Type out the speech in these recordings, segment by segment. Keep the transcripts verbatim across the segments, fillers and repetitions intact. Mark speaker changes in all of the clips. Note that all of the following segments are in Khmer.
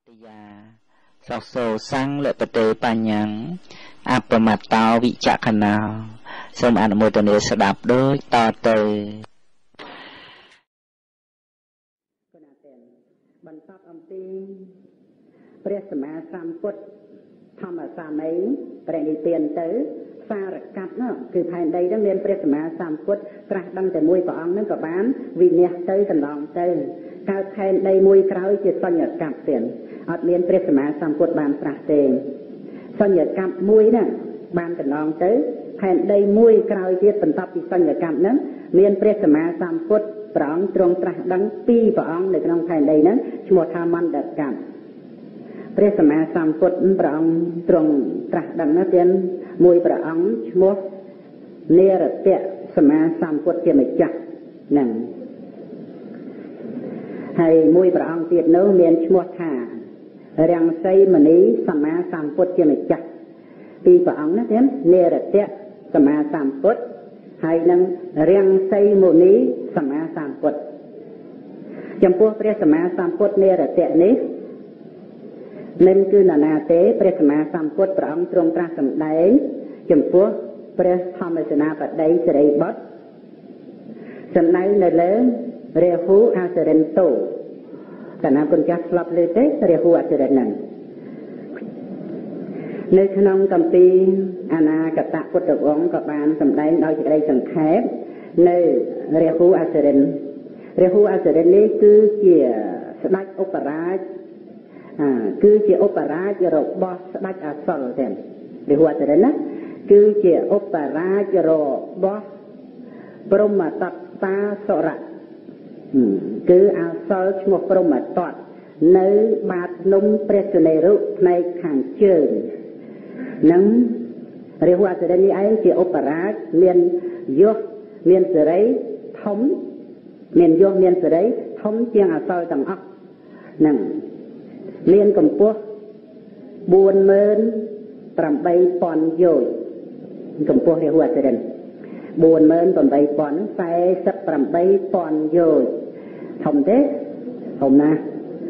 Speaker 1: ติยาสอกโซสังและปเตปัญญังอัปปมัตตาวิจักขณาសូមអនុមោទនាស្ដាប់ដូចតទៅ
Speaker 2: គណៈទាំងបន្តអំពីព្រះសម្មាសម្ពុទ្ធធម្មសាមីព្រះនិព្វានទៅសារកັບនោះគឺផែនដីហ្នឹងមានព្រះសម្មាសម្ពុទ្ធត្រាស់ដឹងតែមួយព្រះអង្គហ្នឹងក៏បានវិនិច្ឆ័យទៅកន្លងទៅកើតផែនដីមួយក្រោយជាសញ្ញកັບទៀតអត់មានព្រះសម្មាសម្ពុទ្ធបានត្រាស់ទេសញ្ញកັບមួយហ្នឹងបានកន្លងទៅផែនដីមួយក្រោយទៀតបន្តពីសញ្ញកັບហ្នឹងមានព្រះសម្មាសម្ពុទ្ធព្រះអង្គទ្រង់ត្រាស់ដឹងពីរព្រះអង្គនៅក្នុងផែនដីហ្នឹងឈ្មោះថាមន្តកັបព្រះសម្មាសម្ពុទ្ធព្រះអង្គទ្រង់ត្រាស់ដឹងណាទៀតមួយព្រះអង្គឈ្មោះនិរតៈសម្មាសម្ពុទ្ធជាម្ចាស់ហ្នឹងហើយមួយព្រះអង្គទៀតនោះមានឈ្មោះថារាំងសីមនីសម្មាសម្ពុទ្ធជាម្ចាស់ពីរព្រះអង្គណាទៀតនិរតៈសម្មាសម្ពុទ្ធហើយនឹងរាំងសីមុនីសម្មាសម្ពុទ្ធចំពោះព្រះសម្មាសម្ពុទ្ធនិរតៈនេះមិនគឺនរណាទេព្រះសម្មាសម្ពុទ្ធព្រះអង្គទ្រង់ត្រាស់សម្ដែងចំពោះព្រះធម្មសេនាបតីសិរីបុត្រសម្ដែងនៅលើរាហូអសិរិន្តោកណាគុណចាស់ស្លាប់លើទេរាហូអសិរិនហ្នឹងនៅក្នុងគម្ពីរអនាគតពុទ្ធវង្សក៏បានសម្ដែងដោយសេចក្តីសង្ខេបនៅរាហូអសិរិនរាហូអសិរិននេះគឺជាស្ដេចឧបរាជគឺជាឧបរាជរបស់ស្ដេចអសុលទេរាហូអសិរិនណាគឺជាឧបរាជរបស់ព្រហ្មតតាសុរៈគឺអសុលឈ្មោះព្រហ្មតតនៅបាតភ្នំព្រះសុនេរុផ្នែកខាងជើងនឹងរាហូអសិរិននេះឯងជាឧបរាជមានយសមានសេរីធំមានយសមានសេរីធំជាងអសុលទាំងអស់នឹងមានកម្ពស់ បួនម៉ឺនប្រាំបីពាន់យោជន៍កម្ពស់រាហូអសិរិន បួនម៉ឺនប្រាំបីពាន់ សែសិបប្រាំបីពាន់យោជន៍ធំទេធំណាស់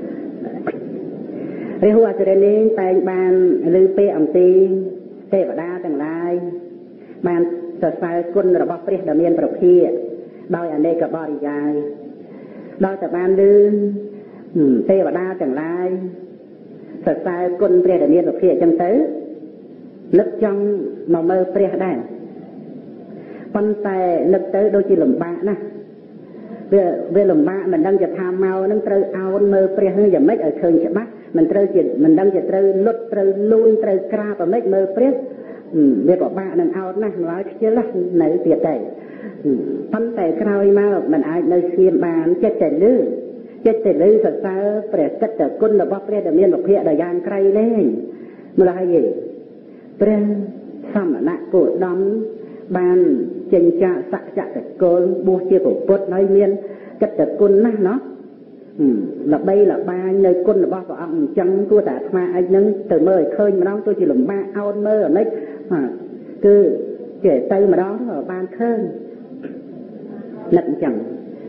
Speaker 2: រាហូអសិរិននេះតែងបានលើពាក្យអំពីទេវតាទាំងឡាយបានសរសើរគុណរបស់ព្រះដ៏មានព្រះភិក្ខដោយអនេកបរិយាយដោយតែបានលើទេវតាទាំងឡាយសរសើរគុណព្រះដ៏មានព្រះភិក្ខអញ្ចឹងទៅនឹកចង់មកមើលព្រះដែរប៉ុន្តែនឹកទៅដូចជាលំបាកណាស់វាវាលំបាកមិនដឹងជាថាមកនឹងត្រូវអោនមើលព្រះនឹងយ៉ាងម៉េចឲ្យឃើញច្បាស់មិនត្រូវជាមិនដឹងជាត្រូវលុតត្រូវលួយត្រូវក្រាបអ្មេចមើលព្រះវាពិបាកនឹងអោនណាស់ឡើយខ្ជិលនៅទៀតតែប៉ុន្តែក្រោយមកមិនអាចនៅស្ងៀមបានចិត្តតែលឺចិត្តតែលឺសរសើរព្រះកិត្តគុណរបស់ព្រះដែលមានវិភាកដ៏យ៉ាងក្រៃលែងម្ល៉េះហើយព្រះសមណៈគោដំបានចិញ្ចាសក្យតកូលបួសជាពុទ្ធហើយមានកិត្តគុណណាស់ណោះល្បីល្បាញនៅគុណរបស់ព្រះអង្គអញ្ចឹងគួរតែអាត្មាអីហ្នឹងទៅមើលឲ្យឃើញម្ដងទោះជាលំបាកអោនមើលអានេះគឺចេះទៅម្ដងទៅបានឃើញនឹកអញ្ចឹង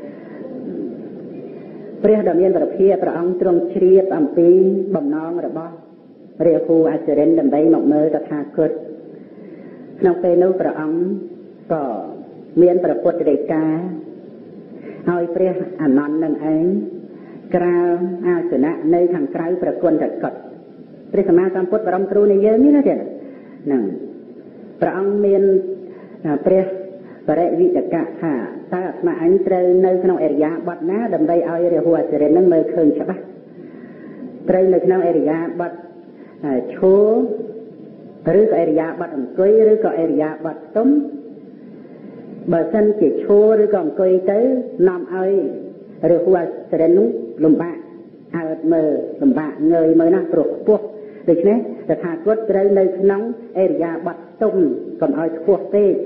Speaker 2: ព្រះដ៏មានព្រះភិក្ខព្រះអង្គទ្រង់ជ្រាបអំពីបំណងរបស់រាហូអសិរិនដើម្បីមកមើលតថាគតក្នុងពេលនោះព្រះអង្គក៏មានព្រះពុទ្ធដីកាហើយព្រះអានន្ទនឹងឯងក្រាលអាសនៈនៅខាងក្រៅប្រគុណតកុដព្រះសម្មាសម្ពុទ្ធបរមគ្រូនៃយើងនេះណាទៀតហ្នឹងព្រះអង្គមានព្រះបរិវិតកៈថាតើអាត្មាអញត្រូវនៅក្នុងអរិយាបថណាដើម្បីឲ្យរាហូអសិរិននឹងមើលឃើញច្បាស់ត្រូវនៅក្នុងអរិយាបថឈរឬក៏អរិយាបថអង្គុយឬក៏អរិយាបថស្ទុំបើសិនជាឈរឬក៏អង្គុយទៅនាំឲ្យរាហូអសិរិននោះលំបាកអើតមើលលំបាកងើយមើលណាស់ព្រោះខ្ពស់ដូច្នេះតថាគតត្រូវនៅក្នុងអរិយាបថស្ទុំកុំឲ្យខ្ពស់ពេក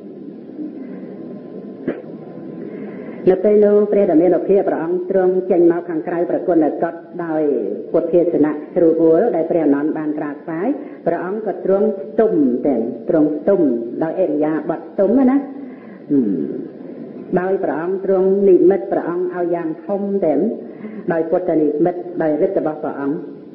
Speaker 2: នៅពេលនោះព្រះដ៏មានព្រះភិក្ខព្រះអង្គទ្រង់ចេញមកខាងក្រៅប្រគុណកុដដោយពុទ្ធទេសនៈស្រួលអួលដែលព្រះអនន្តបានក្រាបថ្វាយព្រះអង្គក៏ទ្រង់ស្ទុំតែទ្រង់ស្ទុំដោយអរិយាបថស្ទុំណាដោយព្រះអង្គទ្រង់និមិត្តព្រះអង្គឲ្យយ៉ាងធំតែដោយពុទ្ធនិមិត្តដោយឫទ្ធិរបស់ព្រះអង្គ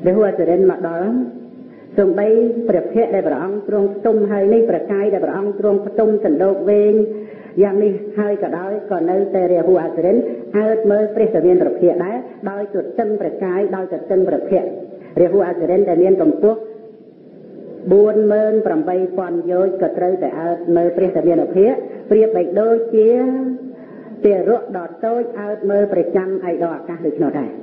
Speaker 2: ដែលហួចរិនមកដល់សំបីព្រះភ័ក្រដែលព្រះអង្គទ្រង់ផ្ទុំហើយនេះប្រកាយដែលព្រះអង្គទ្រង់ផ្ទុំសណ្ដោកវែងយ៉ាងនេះហើយក៏ដោយក៏នៅតែរាហូអសរិនអើតមើលព្រះតាមានព្រះភ័ក្រដែរដោយទទឹងប្រកាយដោយទទឹងព្រះភ័ក្ររាហូអសរិនដែលមានកម្ពស់បួនម៉ឺនប្រាំបីពាន់យោជន៍ក៏ត្រូវតែអើតមើលព្រះតាមានព្រះភ័ក្រប្រៀបបីដូចជាទារកដ៏តូចអើតមើលព្រះច័ន្ទឯកអាកាសដូចនោះដែរ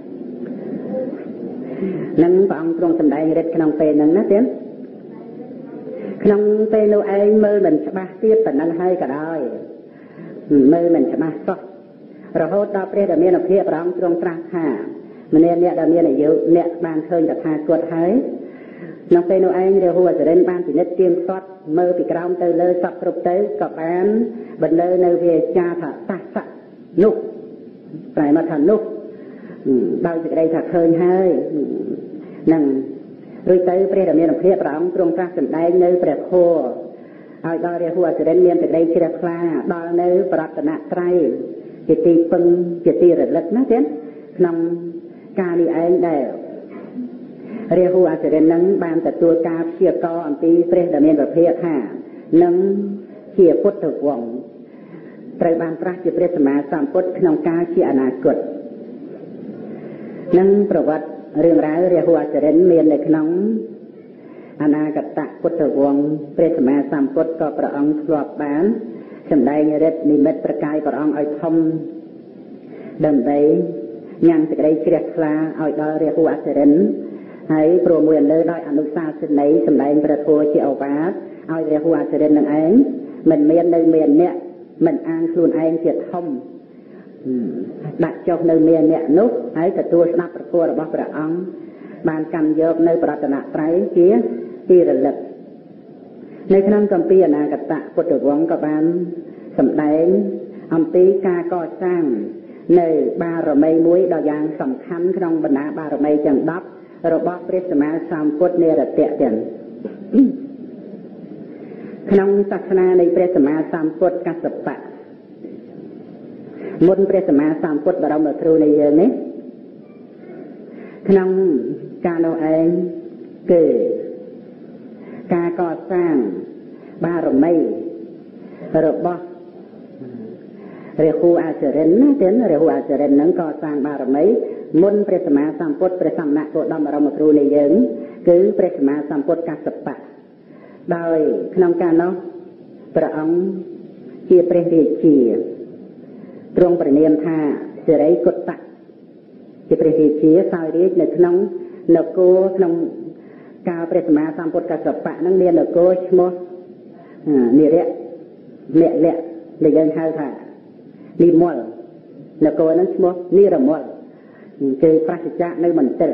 Speaker 2: នឹងព្រះអង្គទ្រង់សម្ដែងរិទ្ធក្នុងពេលហ្នឹងណាទៀតក្នុងពេលនោះឯងមើលមិនច្បាស់ទៀតប៉ុណ្ណឹងហើយក៏ដោយមើលមិនច្បាស់សោះរហូតដល់ព្រះដែលមានអភិភាពព្រះអង្គទ្រង់ត្រាស់ថាម្នាក់អ្នកដែលមានអាយុអ្នកបានឃើញតថាគតហើយក្នុងពេលនោះឯងរាហូអសរិនបានពិនិត្យទៀងទាត់មើលពីក្រោមទៅលើសពគ្រប់ទៅក៏បានបន្លឺនៅវាចាថាតាសៈនោះតែមកថានោះដោយសេចក្តីថាឃើញហើយនឹងរួចទៅព្រះដែលមានអភិភាពព្រះអង្គទ្រង់ត្រាស់សម្ដែងនៅព្រះធម៌ឲ្យដល់រាហូអសរិនមានសេចក្តីជ្រះថ្លាដល់នៅប្រតនត្រ័យជាទីពឹងជាទីរលឹកណាទៀតក្នុងការនេះឯងដែលរាហូអសរិននឹងបានទទួលការព្យាករអំពីព្រះដែលមានព្រះភ័ក្រថានឹងជាពុទ្ធវង្សត្រូវបានត្រាស់ជាព្រះសម្មាសម្ពុទ្ធក្នុងការជាអនាគតនឹងប្រវត្តិរឿងរ៉ាវរាហូអសរិនមាននៅក្នុងអនាគតពុទ្ធវង្សព្រះសម្មាសម្ពុទ្ធក៏ព្រះអង្គធ្លាប់បានសម្ដែងរិទ្ធនិមិត្តប្រកាយព្រះអង្គឲ្យធំដើម្បីញ៉ាំងសេចក្តីជ្រះថ្លាឲ្យដល់រាហូអសរិនហើយព្រមមួយអន្លើដោយអនុសាសនីសម្ដែងព្រះធម៌ជាឱវាទឲ្យរាហូអសរិននឹងឯងមិនមាននៅមានអ្នកមិនអាងខ្លួនឯងជាធំដាក់ចុះនៅមានអ្នកនោះហើយទទួលស្ដាប់ព្រះធម៌របស់ព្រះអង្គបានកាន់យកនៅប្រតនត្រ័យជាទីរលឹកនៅក្នុងគម្ពីរអនាគតពុទ្ធវង្សក៏បានសម្ដែងអំពីការកសាងនៅបារមីមួយដ៏យ៉ាងសំខាន់ក្នុងបណ្ដាបារមីទាំងដប់របស់ព្រះសម្មាសម្ពុទ្ធនិរតៈទាំងក្នុងសាសនានៃព្រះសម្មាសម្ពុទ្ធកស្សបៈមុនព្រះសម្មាសម្ពុទ្ធបរមគ្រូនៃយើងនេះក្នុងការនោះឯងគឺការកសាងបារមីរបស់រាហូអសរិនណាទៀតរាហូអសរិនហ្នឹងកសាងបារមីមុនព្រះសម្មាសម្ពុទ្ធព្រះសម្មាគោតមបរមគ្រូនៃយើងគឺព្រះសម្មាសម្ពុទ្ធកស្សបៈដោយក្នុងការនោះព្រះអង្គជាព្រះរាជាទ្រង់ព្រះនាមថាសិរីគុត្តៈជាព្រះរាជាសោយរាជនៅក្នុងនគរក្នុងកាលព្រះសម្មាសម្ពុទ្ធកស្សបៈហ្នឹងមាននគរឈ្មោះនិរៈមលៈដែលយើងហៅថានិមលនគរហ្នឹងឈ្មោះនិរមលគឺប្រសិទ្ធៈនៅមន្ទិល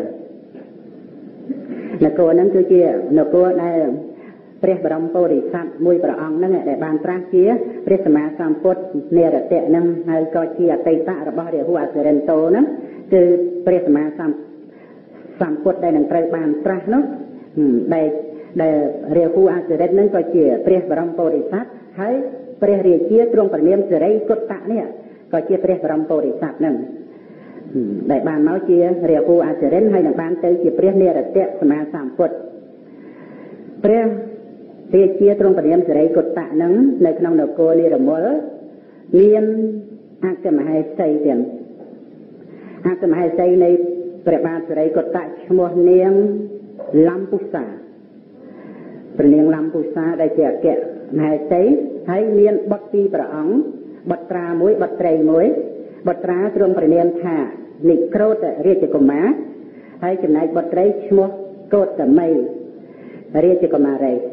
Speaker 2: នគរហ្នឹងគឺជានគរដែលព្រះបរមពុរិស័ទមួយព្រះអង្គហ្នឹងដែលបានត្រាស់ជាព្រះសម្មាសម្ពុទ្ធនិរតៈហ្នឹងហើយក៏ជាអតីតរបស់រាហូអសរិនតោហ្នឹងគឺព្រះសម្មាសម្ពុទ្ធដែលនឹងត្រូវបានត្រាស់នោះដែលដែលរាហូអសរិនហ្នឹងក៏ជាព្រះបរមពុរិស័ទហើយព្រះរាជាទ្រង់ព្រះនាមសិរីគុត្តៈនេះក៏ជាព្រះបរមពុរិស័ទហ្នឹងដែលបានមកជារាហូអសរិនហើយនឹងបានទៅជាព្រះនិរតៈសម្មាសម្ពុទ្ធព្រះរាជាទ្រង់ព្រះនាមសិរីគុត្តៈហ្នឹងនៅក្នុងនគរនិរមលមានអគ្គមហេសីទាំងអគ្គមហេសីនៃព្រះបាទសិរីគុត្តៈឈ្មោះនាងលំពុសាព្រះនាងលំពុសាដែលជាអគ្គមហេសីហើយមានបុត្រពីរព្រះអង្គបុត្រាមួយបុត្រីមួយបុត្រាទ្រង់ព្រះនាមថានិក្រោធរាជកុមារហើយចំណែកបុត្រីឈ្មោះកោតមីរាជកុមារី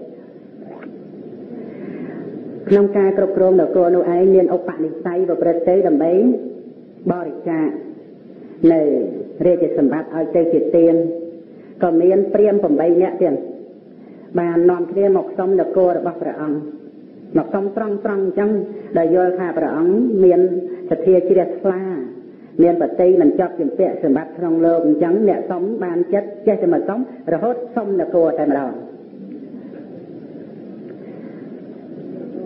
Speaker 2: ក្នុងការគ្រប់គ្រងនគរនោះឯងមានឧបនិស្ស័យប្រព្រឹត្តទៅដើម្បីបរិច្ចាគនៅរាជសម្បត្តិឲ្យទៅជាទានក៏មានព្រាហ្មណ៍eightនាក់ទៀតបាននាំគ្នាមកសុំនគររបស់ព្រះអង្គមកសុំត្រង់ត្រង់អញ្ចឹងដែលយល់ថាព្រះអង្គមានសទ្ធាជ្រះថ្លាមានបតីមិនចប់ជំពាក់សម្បត្តិក្នុងលោកអញ្ចឹងអ្នកសុំបានចិត្តចេះតែមកសុំរហូតសុំនគរតែម្ដង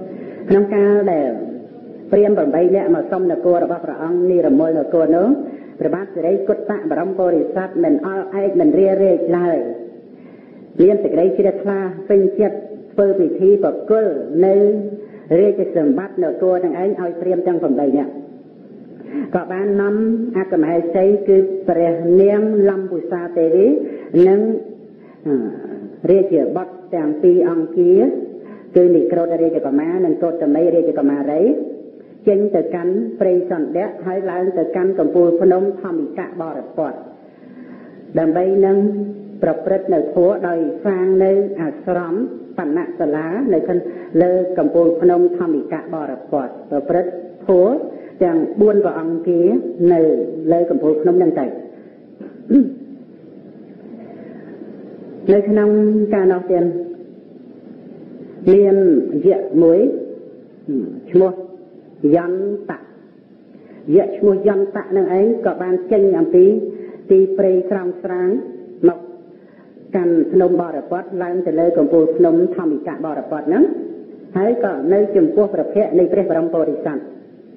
Speaker 2: ក្នុងកាលដែលព្រាហ្មណ៍eightនាក់មកសុំនគររបស់ព្រះអង្គនិរមលនគរនោះព្រះបាទសិរីគុតតបរមពុរិស័ទមិនអល់ឯកមិនរារែកឡើយមានសេចក្តីជ្រះថ្លាពេញចិត្តធ្វើពិធីប្រគល់នៅរាជសម្បត្តិនគរទាំងឯងឲ្យព្រាហ្មណ៍ទាំងប្រាំបីនាក់ក៏បាននាំអគ្គមហេសីគឺព្រះនាងលំពុសាទេវីនិងរាជបុត្រទាំងពីរអង្គាគឺនិក្រូធរាជកុមារនិងកោតមីរាជកុមារីចេញទៅកាន់ព្រៃសន្ធៈហើយឡើងទៅកាន់កំពូលភ្នំធម្មិកបរពតដើម្បីនឹងប្រព្រឹត្តនៅធម៌ដោយសាងនៅអាស្រមបណ្ណសាលានៅខាងលើកំពូលភ្នំធម្មិកបរពតប្រព្រឹត្តធម៌ទាំងបួនព្រះអង្គkiaនៅលើកំពូលភ្នំហ្នឹងទៅនៅក្នុងការនោះទៀតមានយៈមួយឈ្មោះយន្តៈយៈឈ្មោះយន្តៈនឹងឯងក៏បានចេញអំពីទីព្រៃក្រោមស្រាងមកកាន់ភ្នំបរពតឡើងទៅលើកំពូលភ្នំធម្មិកបរពតហ្នឹងហើយក៏នៅចំពោះព្រះភ័ក្ត្រនៃព្រះបរមពុរិស័ទ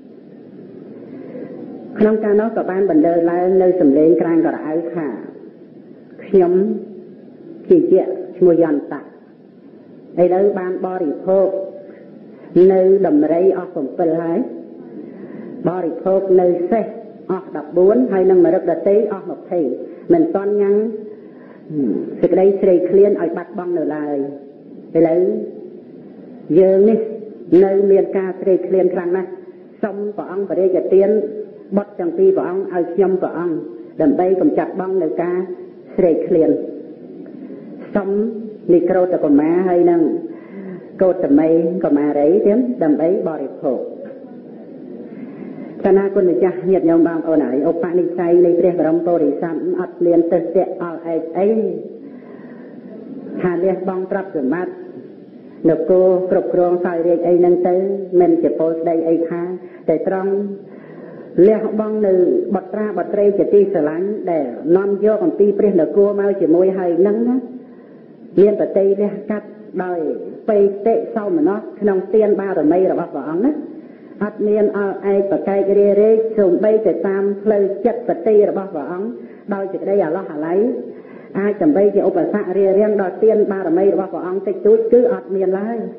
Speaker 2: ក្នុងការនោះក៏បានបណ្ដើរឡើងនៅសម្លេងក្រាញក្រអៅថាខ្ញុំជាយៈឈ្មោះយន្តៈឥឡូវបានបរិភោគនៅដំរីអស់7ហើយបរិភោគនៅសេះអស់14ហើយនឹងមរឹកដតីអស់20មិនតន់ញ៉ាំងសេចក្តីស្រេកឃ្លានឲ្យបាត់បង់នៅឡើយឥឡូវយើងនេះនៅមានការស្រេកឃ្លានខ្លាំងណាស់សូមព្រះអង្គបរិយាទានបុត្រទាំងពីរព្រះអង្គឲ្យខ្ញុំព្រះអង្គដើម្បីកម្ចាត់បង់នៅការស្រេកឃ្លានសូមនិក្រូធកុមារហើយនឹងកោតមីកុមារីទៀតដើម្បីបរិភោគកណាគុណម្ចាស់ញាតិញោមបងប្អូនហើយឧបនិស្ស័យនៃព្រះបរមពុរិស័ទអត់មានទិដ្ឋិអល់ឯកអីថាលះបង់ទ្រព្យសម្បត្តិនគរគ្រប់គ្រងសោយរាជអីហ្នឹងទៅមិនជាពលស្ដីអីថាតែត្រង់លះបង់នៅបត្រាបត្រីជាទីស្រឡាញ់ដែលនាំយកអំពីព្រះនគរមកជាមួយហើយហ្នឹងណាមានបតីលះកាត់ដោយបេតិសោមនស្សក្នុងទានបារមីរបស់ព្រះអង្គណាអត់មានអល់ឯកប្រកែករារែកសូម្បីតែតាមផ្លូវចិត្តបតីរបស់ព្រះអង្គដោយសេចក្តីអាឡោះអាល័យអាចដើម្បីជាឧបសគ្គរារាំងដល់ទានបារមីរបស់ព្រះអង្គតិចតួចគឺអត់មានឡើយ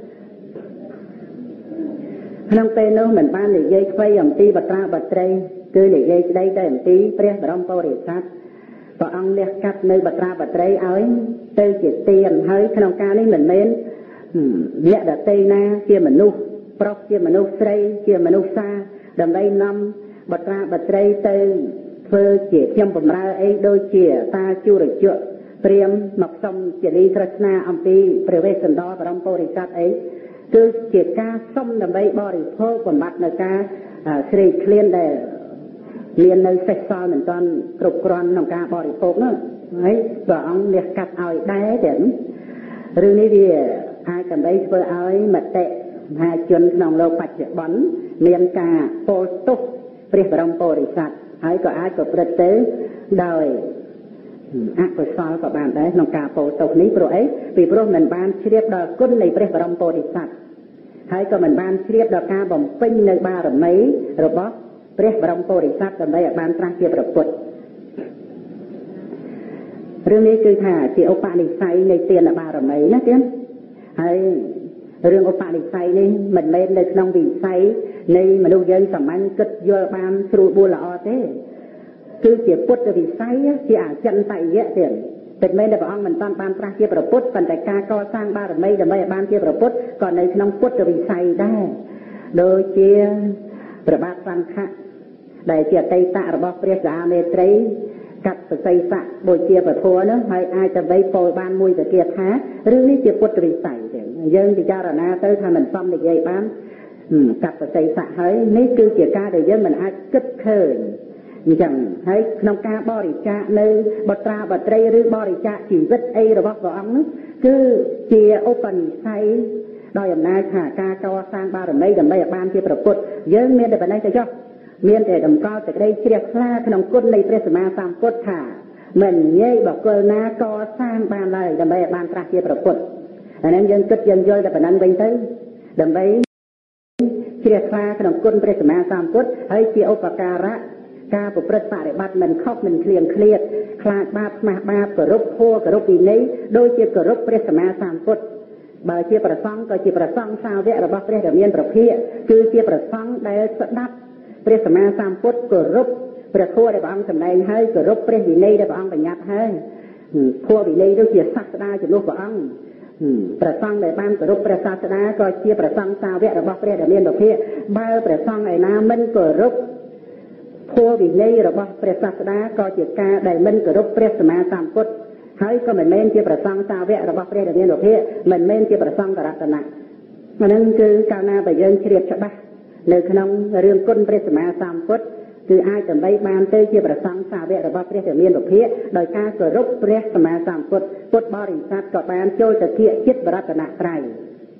Speaker 2: ក្នុងពេលនោះមិនបាននិយាយខ្វៃអំពីបត្រាបត្រីគឺនិយាយស្ដីតែអំពីព្រះបរមពុរិស័ទព្រះអង្គលះកាត់នៅបត្រាបត្រីឲ្យទៅជាទានហើយក្នុងការនេះមិនមែនអ្នកដតីណាជាមនុស្សប្រុសជាមនុស្សស្រីជាមនុស្សសាដើម្បីនាំបត្រាបត្រីទៅធ្វើជាខ្ញុំបំរើអីដូចជាតាជុរជក់ព្រាមមកសុំជាលីក្រស្នាអំពីព្រះវេស្សន្តរបរមពុរិស័ទអីគឺជាការសុំដើម្បីបរិភោគបំបត្តិនៅការស្រេកឃ្លានដែលមាននៅសេះសល់មិនទាន់គ្រប់គ្រាន់ក្នុងការបរិភោគនោះហើយព្រះអង្គលះកាត់ឲ្យដែរទាំងរឿងនេះវាអាចដើម្បីធ្វើឲ្យមតិមហាជនក្នុងលោកបច្ចុប្បន្នមានការពោលទោសព្រះបរមពុរិស័ទហើយក៏អាចប្រព្រឹត្តទៅដោយអកុសលក៏បានដែរក្នុងការពោលទោសនេះព្រោះអីពីព្រោះមិនបានជ្រាបដល់គុណនៃព្រះបរមពុរិស័ទហើយក៏មិនបានជ្រាបដល់ការបំពេញនៅបារមីរបស់ព្រះបរមពុរិស័ទដើម្បីឲ្យបានត្រាស់ជាព្រះពុទ្ធរឿងនេះគឺថាជាឧបនិស្ស័យនៃទានបារមីណាទៀតហើយរឿងឧបនិស្ស័យនេះមិនមែននៅក្នុងវិស័យនៃមនុស្សយើងសាមញ្ញគិតយល់បានស្រួលបួលល្អទេគឺជាពុទ្ធវិស័យជាអចិន្តិយៈទៀតតែមិនមែនតែព្រះអង្គមិនបានបានត្រាស់ជាព្រះពុទ្ធប៉ុន្តែការកសាងបារមីដើម្បីឲ្យបានជាព្រះពុទ្ធក៏នៅក្នុងពុទ្ធវិស័យដែរដូចជាព្រះបាទសង្ឃៈដែលជាអតីតរបស់ព្រះសាមេត្រីកាត់សស័យស័កបូជាពធនោះហើយអាចដើម្បីពោលបានមួយទៅទៀតថារឿងនេះជាពុទ្ធវិស័យទេយើងពិចារណាទៅថាមិនសមនិយាយបានកាត់សស័យស័កហើយនេះគឺជាការដែលយើងមិនអាចគិតឃើញអញ្ចឹងហើយក្នុងការបរិច្ចាគនៅបត្រាបត្រីឬបរិច្ចាគជីវិតអីរបស់ព្រះអង្គនោះគឺជាឧបនិស្ស័យដោយអំណាចថាការកសាងបារមីដើម្បីឲ្យបានជាព្រះពុទ្ធយើងមានតែប៉ុណ្ណេះទៅចុះមានតែតម្កល់សេចក្តីជ្រះថ្លាក្នុងគុណនៃព្រះសម្មាសម្ពុទ្ធថាមិនងាយបកគលណាកសាងបានឡើយដើម្បីឲ្យបានត្រាស់ជាព្រះពុទ្ធអានេះយើងគិតយើងយល់តែប៉ុណ្ណឹងវិញទៅដើម្បីជ្រះថ្លាក្នុងគុណព្រះសម្មាសម្ពុទ្ធហើយជាឧបការៈការប្រព្រឹត្តបរិបត្តិមិនខុសមិនឃ្លៀងឃ្លាតខ្លាចបាបស្មាស់បាបគោរពធម៌គោរពវិន័យដូចជាគោរពព្រះសម្មាសម្ពុទ្ធបើជាប្រសង្ឃក៏ជាប្រសង្ឃសាវករបស់ព្រះដែលមានប្រភិយគឺជាប្រសង្ឃដែលស្ដាប់ព្រះសម្មាសម្ពុទ្ធគោរពព្រះធម៌ដែលព្រះអង្គសម្ដែងហើយគោរពព្រះវិន័យដែលព្រះអង្គបញ្ញត្តិហើយធម៌វិន័យនោះជាសាស្ត្រាជំនួសព្រះអង្គព្រះសង្ឃដែលបានគោរពព្រះសាស្ត្រាក៏ជាព្រះសង្ឃសាវករបស់ព្រះដែលមានប្រភិយបើព្រះសង្ឃឯណាមិនគោរពធម៌វិន័យរបស់ព្រះសាស្ត្រាក៏ជាការដែលមិនគោរពព្រះសម្មាសម្ពុទ្ធហើយក៏មិនមែនជាប្រសង្ឃសាវករបស់ព្រះដែលមានប្រភិយមិនមែនជាប្រសង្ឃរតនៈអានឹងគឺកាលណាបើយើងជ្រាបច្បាស់នៅក្នុងរឿងគុណព្រះសម្មាសម្ពុទ្ធគឺអាចដើម្បីបានទៅជាប្រសង្ឃសាវករបស់ព្រះដែលមានប្រភិយដោយការគោរពព្រះសម្មាសម្ពុទ្ធពុទ្ធបរិស័ទក៏បានចូលទៅគៀកចិត្តបរតនត្រ័យ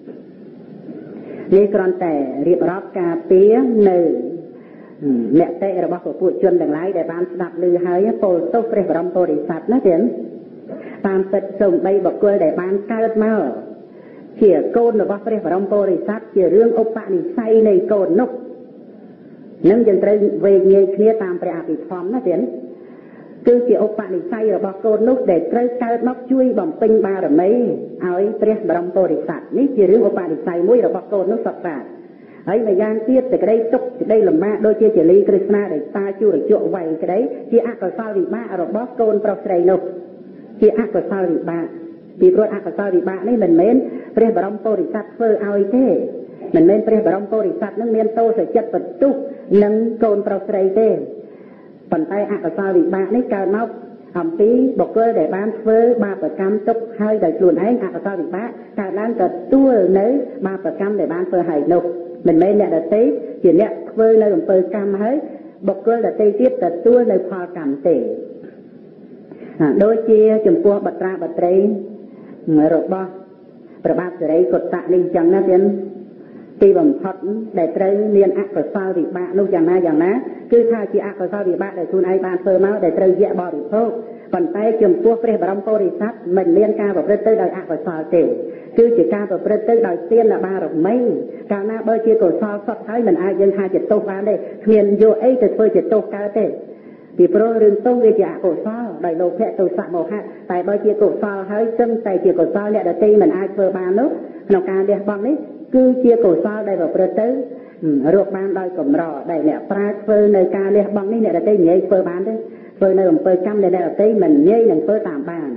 Speaker 2: នេះគ្រាន់តែរៀបរាប់ការពារនៅមតិរបស់ពួកជនទាំងឡាយដែលបានស្ដាប់ឮហើយពោលទោសព្រះបរមពុរិស័ទណាទៀតតាមពិតសូម្បីបុគ្គលដែលបានកើតមកជាកូនរបស់ព្រះបរមពុរិស័ទជារឿងឧបនិស្ស័យនៃកូននោះនឹងយើងត្រូវវេញែកគ្នាតាមព្រះអភិធម្មណាទៀតគឺជាឧបនិស្ស័យរបស់កូននោះដែលត្រូវកើតមកជួយបំពេញបារមីឲ្យព្រះបរមពុរិស័ទនេះជារឿងឧបនិស្ស័យមួយរបស់កូននោះសត្វតាហើយម្យ៉ាងទៀតសេចក្តីទុក្ខសេចក្តីលំបាកដូចជាជាលីគ្រឹស្ណាដែលតាជួរជក់វៃក្តីជាអកុសលវិបាករបស់កូនប្រុសស្រីនោះជាអកុសលវិបាកពីព្រោះអកុសលវិបាកនេះមិនមែនព្រះបរមពុរិស័ទធ្វើឲ្យទេមិនមែនព្រះបរមពុរិស័ទនឹងមានទោសចិត្តបន្ទុះនឹងកូនប្រុសស្រីទេប៉ុន្តែអកុសលវិបាកនេះកើតមកអំពីបុគ្គលដែលបានធ្វើបាបកម្មទុកហើយដោយខ្លួនឯងអកុសលវិបាកកើតឡើងទទួលនៅបាបកម្មដែលបានធ្វើឲ្យនោះមិនមែនអ្នកដទៃជាអ្នកធ្វើនៅអំពើកម្មហើយបុគ្គលដទៃទៀតទទួលនៅផលកម្មទេដូចជាចំពោះបត្រាបត្រីរបស់ព្រះបាទសិរីកុត្តៈនេះចឹងណាទៀតទីបំផុតដែលត្រូវមានអកុសលវិបាកនោះយ៉ាងណាយ៉ាងណាគឺថាជាអកុសលវិបាកដែលខ្លួនឯងបានធ្វើមកដែលត្រូវយៈបរិភោគប៉ុន្តែចំពោះព្រះបរមពុរិស័ទមិនមានការប្រព្រឹត្តទៅដោយអកុសលទេគឺជាការប្រព្រឹត្តទៅដោយទានបារមីកាលណាបើជាកុសលសុទ្ធហើយមិនអាចយើងថាជាទោសបានទេគ្មានយកអីទៅធ្វើជាទោសកើតទេពីព្រោះរឿងទោសវាជាអកុសលដោយលោភៈទោសៈមោហៈតែបើជាកុសលហើយសឹងតែជាកុសលអ្នកដទៃមិនអាចធ្វើបាននោះក្នុងការលះបង់នេះគឺជាកុសលដែលប្រព្រឹត្តទៅរកបានដោយកម្រដែលអ្នកប្រាជ្ញធ្វើនៅការលះបង់នេះអ្នកដទៃងាយធ្វើបានទេធ្វើនៅអំពើកម្មដែលអ្នកដទៃមិនងាយនឹងធ្វើតាមបាន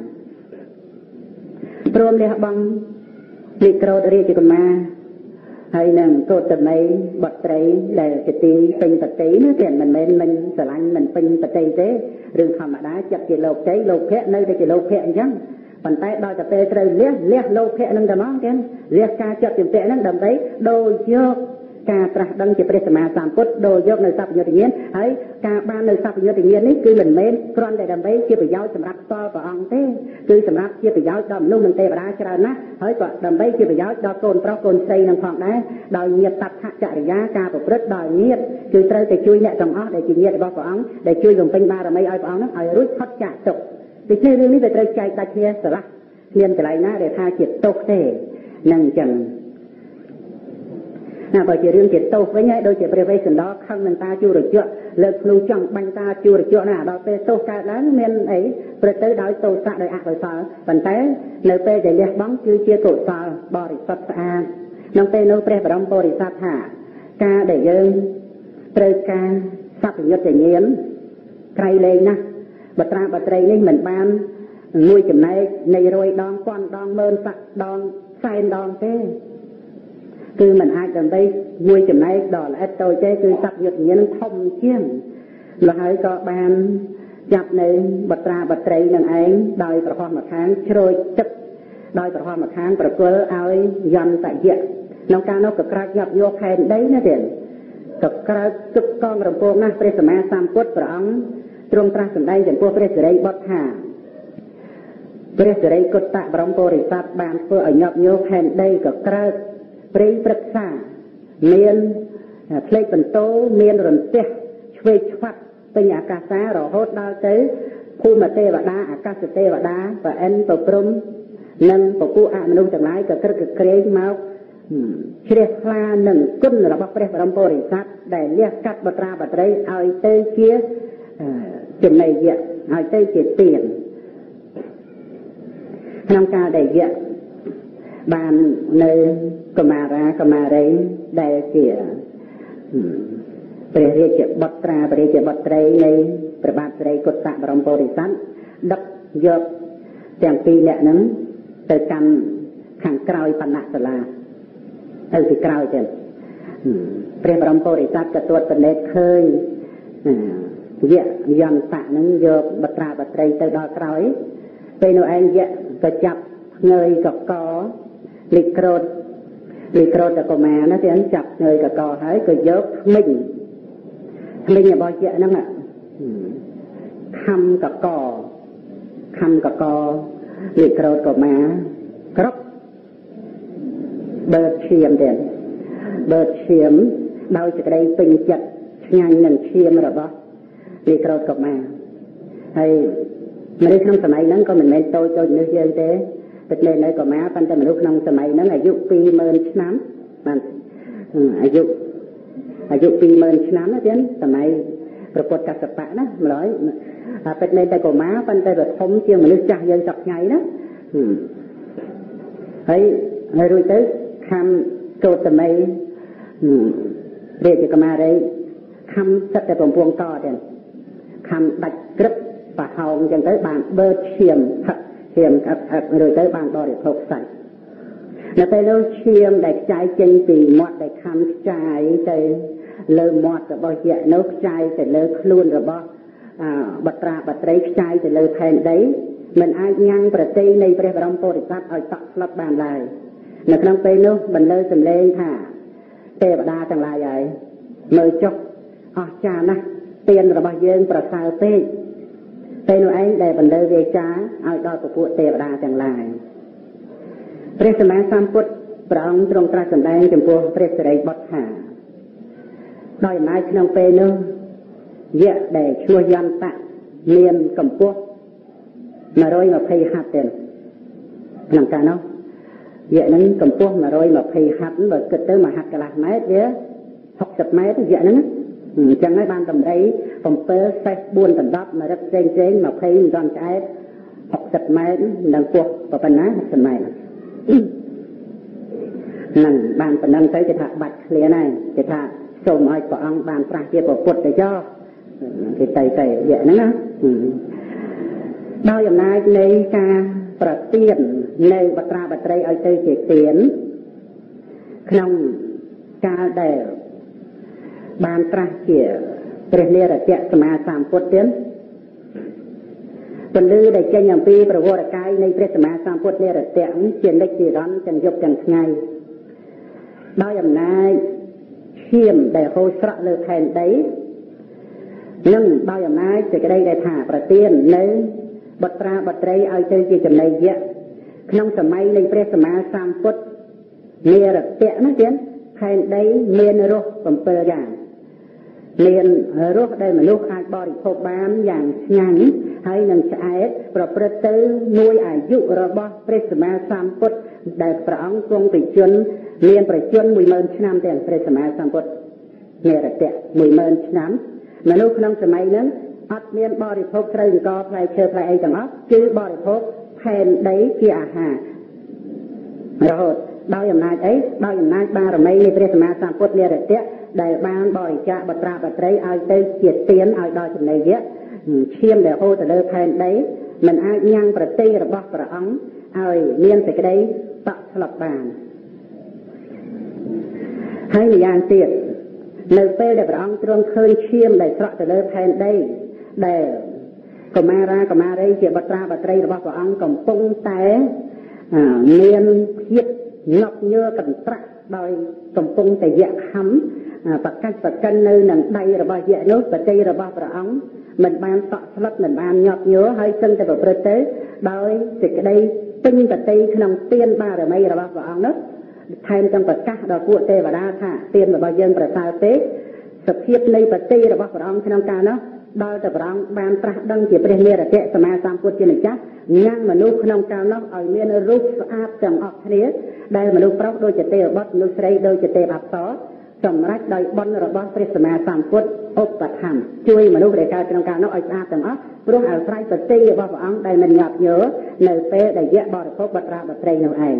Speaker 2: ព្រមលះបង់លិក្រោតរាជកុមារហើយនឹងកោតមីបុត្រីដែលជាទីពេញបតីណាទៀតមិនមែនមិនស្រឡាញ់មិនពេញបតីទេរឿងធម្មតាចិត្តជាលោកតីលោកភៈនៅតែជាលោកភៈអញ្ចឹងប៉ុន្តែដល់តែពេលត្រូវលះលះលោកភៈនឹងតែមកទៀតលះការចិត្តជំពាក់ហ្នឹងដើម្បីដូរយកការត្រាស់ដឹងជាព្រះសម្មាសម្ពុទ្ធដូរយកនៅសព្វញ្ញត្តិញ្ញាណហើយការបាននៅសព្វញ្ញត្តិញ្ញាណនេះគឺមិនមែនគ្រាន់តែដើម្បីជាប្រយោជន៍សម្រាប់ផ្ទាល់ព្រះអង្គទេគឺសម្រាប់ជាប្រយោជន៍ដល់មនុស្សនិងទេវតាច្រើនណាស់ហើយក៏ដើម្បីជាប្រយោជន៍ដល់កូនប្រុសកូនស្រីនឹងផងដែរដោយញាតិតថចរិយាការប្រព្រឹត្តដោយញាតិគឺត្រូវតែជួយអ្នកទាំងអស់ដែលជាញាតិរបស់ព្រះអង្គដែលជួយបំពេញបារមីឲ្យព្រះអង្គនឹងឲ្យរួចផុតចាកទុក្ខដូច្នេះរឿងនេះវាត្រូវចែកដាច់គ្នាស្រឡះមានកន្លែងណាដែលថាជាទោសទេនឹងអញ្ចឹងណាបើជារឿងជាទោសវិញហើយដូចជាព្រះវេស្សន្តរខឹងនឹងតាជួរជក់លើកភ្លុងចង់បាញ់តាជួរជក់ណាដល់ពេលទោសកើតឡើងមានអីព្រឹកទៅដោយទោសៈដោយអកុសលប៉ុន្តែនៅពេលដែលលះបង់គឺជាកុសលបរិសុទ្ធស្អាតក្នុងពេលនោះព្រះបរមពុរិស័ទថាការដែលយើងត្រូវការសព្វញ្ញត្តិញ្ញាណក្រៃលែងណាស់បត្រាបត្រីនេះមិនបានមួយចំណែកនៃរយដងពាន់ដងម៉ឺនស័កដងសែនដងទេគឺมันអាចដើម្បីមួយចំណែកដល់ល្អិតតូចទេគឺសព្វយុទ្ធញ្ញាណនឹងធំជាងលហើយក៏បានចាប់នៅបត្រាបត្រីនឹងឯងដោយប្រហោះម្ខាងជ្រោយទឹកដោយប្រហោះម្ខាងប្រគល់ឲ្យយន្តយៈក្នុងការនោះក៏ក្រាចញាប់យកផែនដីណាទៀតក៏ក្រាចទឹកកងរំពងណាស់ព្រះសម្មាសម្ពុទ្ធព្រះអង្គទ្រង់ត្រាស់សម្ដែងចំពោះព្រះសិរីបុត្រថាព្រះសិរីកុត្តៈបរមពុរិស័ទបានធ្វើឲ្យញាប់យកផែនដីក៏ក្រាចព្រៃព្រឹក្សាមានផ្លេកបន្ទោមានរន្ទះឆ្វេងឆ្វាត់ពេញអាកាសារហូតដល់ទៅភូមិទេវតាអាកាសទេវតាប្រអិនប្រព្រំនិងពពួកអមនុស្សទាំងឡាយក៏ក្រឹកក្រែងមកជ្រះថ្លានឹងគុណរបស់ព្រះបរមពុរិស័ទដែលលះកាត់បត្រាបត្រីឲ្យទៅជាចំណីយៈឲ្យទៅជាទានក្នុងការដែលយៈបាននៅកមារាកមារីដែលជាព្រះរាជបុត្រាព្រះរាជបុត្រីនៃព្រះបាទស្រីកុត្តបរមពុរិស័ទដឹកយកទាំងពីរអ្នកហ្នឹងទៅកាន់ខាងក្រោយបណ្ណសាលាទៅពីក្រោយទៀតព្រះបរមពុរិស័ទក៏ទួតពិនិត្យឃើញយៈយន្តៈហ្នឹងយកបត្រាបត្រីទៅដល់ក្រោយពេលនោះឯងយៈក៏ចាប់ងើយកកលិក្រូតលិក្រូតកុមារណាទៀតចាប់ងើយកកហើយក៏យកថ្មិញថ្មិញរបស់យៈហ្នឹងខំកកខំកកលិក្រូតកុមារគ្រប់បើឈាមទៀតបើឈាមដោយសេចក្តីពេញចិត្តឆ្ងាញ់នឹងឈាមរបស់លិក្រូតកុមារហើយមនុស្សក្នុងសម័យហ្នឹងក៏មិនមែនតូចដូចមនុស្សយើងទេពិតមែននៅកុមារប៉ុន្តែមនុស្សក្នុងសម័យហ្នឹងអាយុពីរម៉ឺនឆ្នាំបានអាយុអាយុពីរម៉ឺនឆ្នាំណាទៀតសម័យប្រពុតកសបៈណាម្ល៉េះពិតមែនតែកុមារប៉ុន្តែវាធំជាងមនុស្សចាស់យើងសប្តាហ៍ថ្ងៃណាហើយហើយរួចទៅខំកោតមីរាជកុមារីខំសិតតែបំពងតទៀតខំដាច់ក្រឹបប្រហោងអញ្ចឹងទៅបានបឺតឈាមផឹកឈាមអឹកអឹករួចទៅបានបរិភោគសាច់នៅពេលនោះឈាមដែលខ្ចាយចេញពីមាត់ដែលខំខ្ចាយទៅលើមាត់របស់យៈនោះខ្ចាយទៅលើខ្លួនរបស់បត្រាបត្រីខ្ចាយទៅលើផែនដីមិនអាចញ៉ាំងប្រតិនៃព្រះបរមពុរិស័ទឲ្យតក់ស្លុតបានឡើយនៅក្នុងពេលនោះបន្លឺសំឡេងថាទេវតាទាំងឡាយហើយមើលចុះអស្ចារ្យណាស់ទានរបស់យើងប្រសើរពេកពេលនោះឯងដែលបន្លឺវាចាឲ្យដល់ពពួកទេវតាទាំងឡាយព្រះសម្មាសម្ពុទ្ធព្រះអង្គទ្រង់ត្រាស់សម្ដែងចំពោះព្រះសិរីបុត្រថាដោយអំណាចក្នុងពេលនោះយៈដែលឈ្មោះយន្តៈមានកម្ពស់មួយរយម្ភៃហត្ថទេក្នុងកាលនោះយៈហ្នឹងកម្ពស់មួយរយម្ភៃហត្ថបើគិតទៅមួយហត្ថកន្លះម៉ែត្រវាហុកសិបម៉ែត្រយៈហ្នឹងអញ្ចឹងហើយបានតម្រៃbảyសេះបួនដណ្ដប់មួយរឹកផ្សេងផ្សេងម្ភៃមិនដល់ឆ្អែតហុកសិបម៉ែត្រនឹងពោះប៉ុណ្ណាហុកសិបម៉ែត្រហ្នឹងបានប៉ុណ្ណឹងទៅគេថាបាច់ឃ្លានហើយគេថាសូមឲ្យព្រះអង្គបានប្រាស់ជាពុទ្ធទៅចោលគេទៅទៅយៈហ្នឹងណាដោយអំណាចនៃការប្រទាននៅបត្រាបត្រីឲ្យទៅជាទានក្នុងកាលដែលបានត្រាស់ជាព្រះនិរតៈសម្មាសម្ពុទ្ធទៀតពន្លឺដែលចេញអំពីប្រវត្តិកាយនៃព្រះសម្មាសម្ពុទ្ធនិរតៈជានិច្ចនិរន្តរ៍ទាំងយប់ទាំងថ្ងៃដោយអំណាចឈាមដែលហូរស្រក់លើផែនដីនិងដោយអំណាចសេចក្តីដែលថាប្រទាននៅបត្រាបត្រីឲ្យទៅជាចំណីយៈក្នុងសម័យនៃព្រះសម្មាសម្ពុទ្ធនិរតៈណាទៀតផែនដីមានរសbảyយ៉ាងមានរសដែលមនុស្សអាចបរិភោគបានយ៉ាងឆ្ងាញ់ហើយនឹងឆ្អែតប្រព្រឹត្តទៅមួយអាយុរបស់ព្រះសម្មាសម្ពុទ្ធដែលព្រះអង្គគង់ប្រជញ្ញមានប្រជញ្ញមួយម៉ឺនឆ្នាំទាំងព្រះសម្មាសម្ពុទ្ធនិរតៈមួយម៉ឺនឆ្នាំមនុស្សក្នុងសម័យហ្នឹងអត់មានបរិភោគត្រីអង្គផ្លែឈើផ្លែអីទាំងអស់គឺបរិភោគផែនដីជាអាហាររហូតដោយអំណាចអីដោយអំណាចបារមីនៃព្រះសម្មាសម្ពុទ្ធនិរតៈដែលបានបរិច្ចាគបត្រាបត្រីឲ្យទៅជាទានឲ្យដល់ចំណីយៈឈាមដែលហូរទៅលើផែនដីមិនអាចញ៉ាំងប្រតិរបស់ព្រះអង្គឲ្យមានសេចក្តីតក់ស្លុតបានហើយម្យ៉ាងទៀតនៅពេលដែលព្រះអង្គទ្រង់ឃើញឈាមដែលស្រក់ទៅលើផែនដីដែលកុមារាកុមារីជាបត្រាបត្រីរបស់ព្រះអង្គកំពុងតែមានភាពងប់ញើកន្ត្រាក់ដោយកំពុងតែយៈខំប្រកាសប្រកិននៅនឹងដៃរបស់យៈនោះបតីរបស់ព្រះអង្គមិនបានតក់ស្លុតមិនបានញាប់ញ័រហើយសឹងតែប្រព្រឹត្តទៅដោយសេចក្តីពេញបតីក្នុងទានបារមីរបស់ព្រះអង្គនោះថែមទាំងប្រកាសដល់ពួកទេវតាថាទានរបស់យើងប្រសើរពេកសភាពនៃបតីរបស់ព្រះអង្គក្នុងកាលនោះដល់តែព្រះអង្គបានត្រាស់ដឹងជាព្រះនិរតៈសម្មាសម្ពុទ្ធជាម្ចាស់ញ៉ាំងមនុស្សក្នុងកាលនោះឲ្យមានរូបស្អាតទាំងអស់គ្នាដែលមនុស្សប្រុសដូចជាទេវបុត្រមនុស្សស្រីដូចជាទេពអប្សរសម្រាប់ដោយបុណ្យរបស់ព្រះសម្មាសម្ពុទ្ធឧបត្ថម្ភជួយមនុស្សដែលកើតក្នុងកាលនោះឲ្យស្អាតទាំងអស់ព្រោះអាស្រ័យប្រតិយរបស់ព្រះអង្គដែលមិនញាប់ញ័រនៅពេលដែលយៈបរិភោគបត្រាបត្រីនោះឯង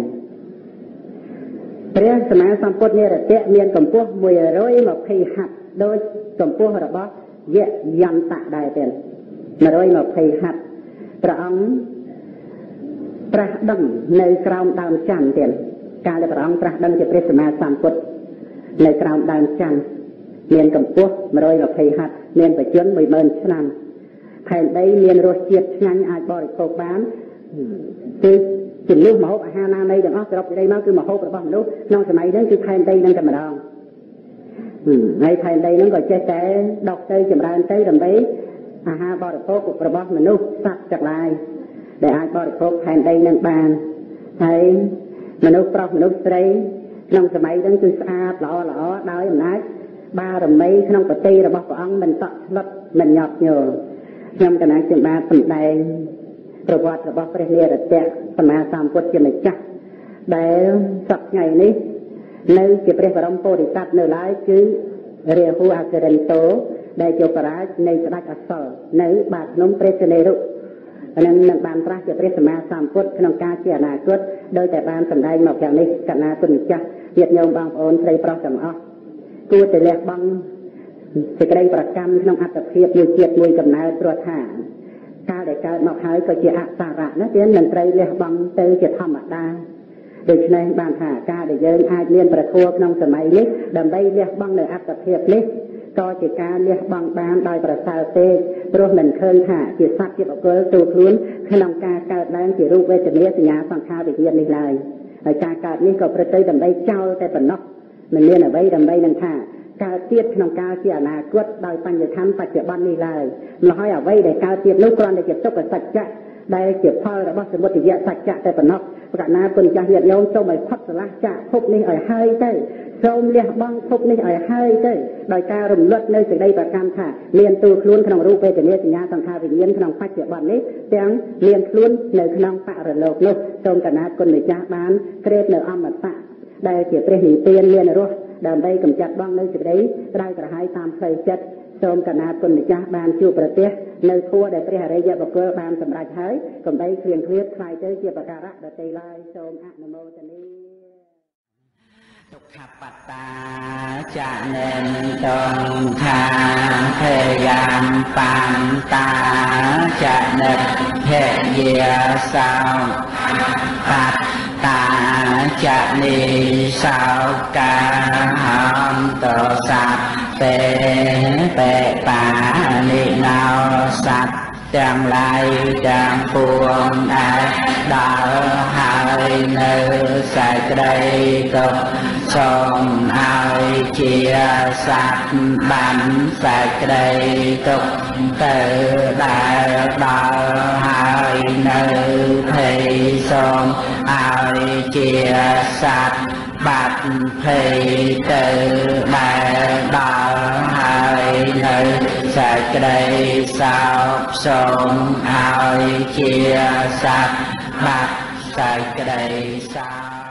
Speaker 2: ព្រះសម្មាសម្ពុទ្ធនិរតៈមានកម្ពស់មួយរយម្ភៃហត្ថដោយកម្ពស់របស់យៈយន្តៈដែរទេមួយរយម្ភៃហត្ថព្រះអង្គត្រាស់ដឹងនៅក្រោមដើមច័ន្ទទៀតកាលដែលព្រះអង្គត្រាស់ដឹងជាព្រះសម្មាសម្ពុទ្ធនៅក្រោមដើមច័ន្ទមានកម្ពស់មួយរយម្ភៃហត្ថមានបច្ចុប្បន្នមួយម៉ឺនឆ្នាំផែនដីមានរសជាតិឆ្ងាញ់អាចបរិភោគបានគឺជំនួសម្ហូបអាហារណានៃទាំងអស់សរុបសេចក្តីមកគឺម្ហូបរបស់មនុស្សក្នុងសម័យហ្នឹងគឺផែនដីនឹងតែម្ដងហើយផែនដីហ្នឹងក៏ចេះតែដកទៅចម្រើនទៅដើម្បីអាហារបរិភោគរបស់មនុស្សសត្វទាំងឡាយដែលអាចបរិភោគផែនដីនឹងបានហើយមនុស្សប្រុសមនុស្សស្រីក្នុងសម័យហ្នឹងគឺស្អាតល្អល្អដោយអំណាចបារមីក្នុងប្រតិរបស់ព្រះអង្គមិនតក់ស្លុតមិនញាប់ញ័រខ្ញុំកណាខ្ញុំបាទសម្ដែងប្រវត្តិរបស់ព្រះនិរតៈសម្មាសម្ពុទ្ធជាម្ចាស់ដែលសប្តាហ៍នេះនៅជាព្រះបរមពោធិសត្វនៅឡើយគឺរាហូអសិរិន្ទោដែលជាបរាជនៃស្ដេចអសលនៅបាតភ្នំព្រះសិនេរុនឹងនឹងបានត្រាស់ជាព្រះសម្មាសម្ពុទ្ធក្នុងការជាអនាគតដោយតែបានសម្ដែងមកយ៉ាងនេះកណាគុណម្ចាស់ញាតិញោមបងប្អូនស្រីប្រុសទាំងអស់គួរតែលះបង់សេចក្តីប្រកម្មក្នុងអត្តភាពមួយជាតិមួយកំណើតព្រោះថាកាលដែលកើតមកហើយក៏ជាអសារៈណាទៀតមិនត្រូវលះបង់ទៅជាធម្មតាដូច្នេះបានថាការដែលយើងអាចមានប្រធัวក្នុងសម័យនេះដើម្បីលះបង់នៅអត្តភាពនេះក៏ជាការលះបង់បានដោយប្រសើរទេព្រោះមិនឃើញថាជាសត្វជាបុគ្គលទូខ្លួនក្នុងការកើតឡើងជារូបវេទនាសញ្ញាសង្ខារវិញ្ញាណនេះឡើយហើយការកើតនេះក៏ប្រព្រឹត្តទៅដើម្បីចោលតែប៉ុណ្ណោះមិនមានអ្វីដើម្បីនឹងថាកើតទៀតក្នុងកាលជាអនាគតដោយបញ្ញធម្មបច្ចុប្បន្ននេះឡើយម្ល៉េះហើយអ្វីដែលកើតទៀតនោះគ្រាន់តែជាទុក្ខសច្ចៈដែលជាផលរបស់សមុទយសច្ចៈតែប៉ុណ្ណោះប្រកាសណាគុណចាស់ញាតិញោមសូមឲ្យផុតស្រឡះចាកភពនេះឲ្យហើយទៅសូមលះបង់ភពនេះឲ្យហើយទៅដោយការរំលត់នៅសេចក្តីប្រកម្មថាមានទូខ្លួនក្នុងរូបវេទនាសញ្ញាសង្ខារវិញ្ញាណក្នុងបច្ចុប្បន្ននេះទាំងមានខ្លួននៅក្នុងបរិលោកនោះសូមកណាគុណម្ចាស់បានក្រេបនៅអមតៈដែលជាព្រះនិព្វានមានរស់ដើម្បីកម្ចាត់បងនៅសេចក្តីក្តៅក្រហាយតាមផ្លូវចិត្តសូមកណាគុណម្ចាស់បានជួបប្រទះនៅធัวដែលព្រះអរិយបុគ្គលបានសម្រេចហើយកំបីគ្លៀងគ្លៀបខ្លាយទៅជាបការៈដតីឡើយសូមអនុមោទនាទុក្ខបត្តាចានេនតងខាភយាមបន្តាចានិភយាសោបត្តាចានិសោកាហន្តសត្ទេបេបានិណោសត្វទាំងឡាយទាំងពួងអាចដល់ហើយនៅសេចក្តីទុក្ខសូមឲ្យជាសត្វបានសេចក្តីទុក្ខទៅដែលដល់ហើយនៅភ័យសូមឲ្យជាសត្វបាត់ភ័យទៅដែលដល់ហើយនៅសេចក្តីសោកសូមឲ្យជាសត្វបាត់សេចក្តីសោក